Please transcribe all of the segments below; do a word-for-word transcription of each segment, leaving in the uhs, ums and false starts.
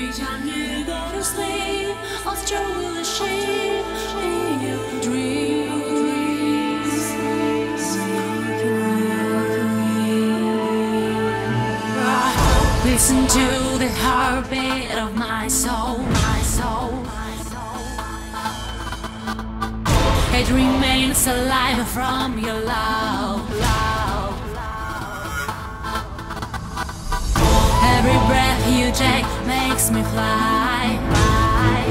Every time you go to sleep, I'll stroll the sheep in your dreams. Listen to the heartbeat of my soul, my soul. It remains alive from your love, love. Every breath you take makes me fly, fly.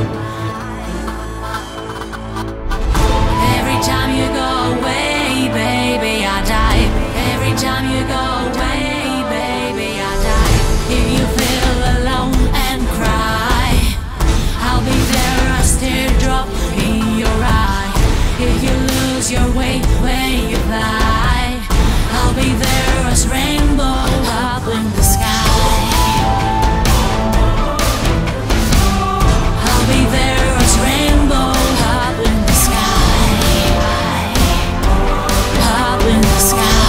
Every time you go away, baby, I die. Every time you go away, baby, I die. If you feel alone and cry, I'll be there, a teardrop in your eye. If you lose your way when you fly, I'll be there as rainbow up in the sky. I'll be there as rainbow up in the sky. Up in the sky.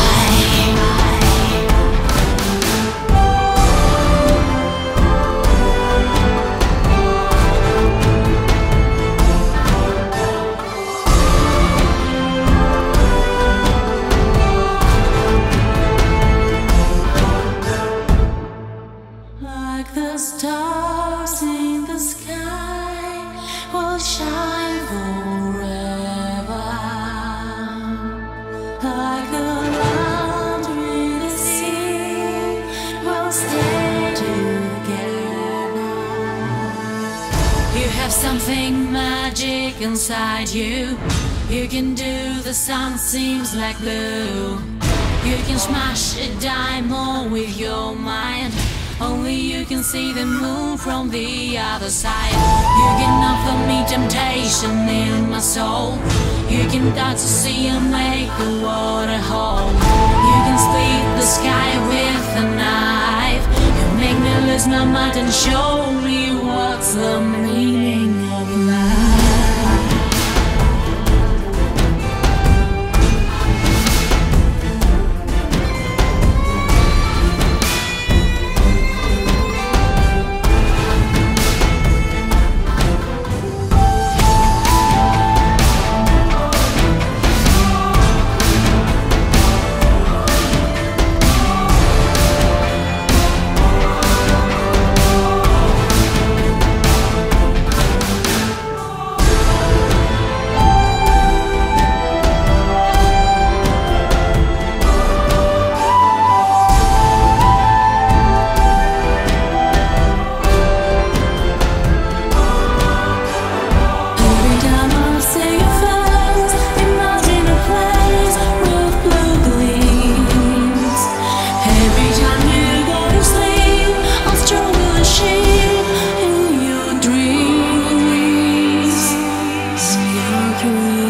Like the stars in the sky will shine forever. Like the land with the sea will stay together. You have something magic inside you. You can do the sun seems like blue. You can smash a diamond with your mind. Only you can see the moon from the other side. You can offer me temptation in my soul. You can touch the sea and make the water whole. You can split the sky with a knife. You make me lose my mind and show me what's the meaning of life. Dreams, your dreams.